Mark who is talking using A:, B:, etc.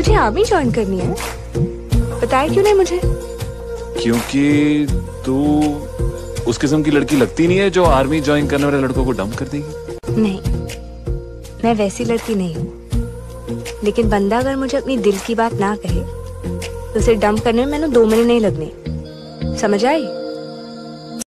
A: तुझे army join करनी है? बताया क्यों नहीं मुझे?
B: क्योंकि तू उस किस्म की लड़की लगती नहीं है जो आर्मी ज्वाइन करने वाले लड़कों को डंप कर देगी।
A: नहीं, मैं वैसी लड़की नहीं हूँ। लेकिन बंदा अगर मुझे अपनी दिल की बात ना कहे तो उसे डंप करने में मैंने 2 महीने नहीं लगने। समझ आई?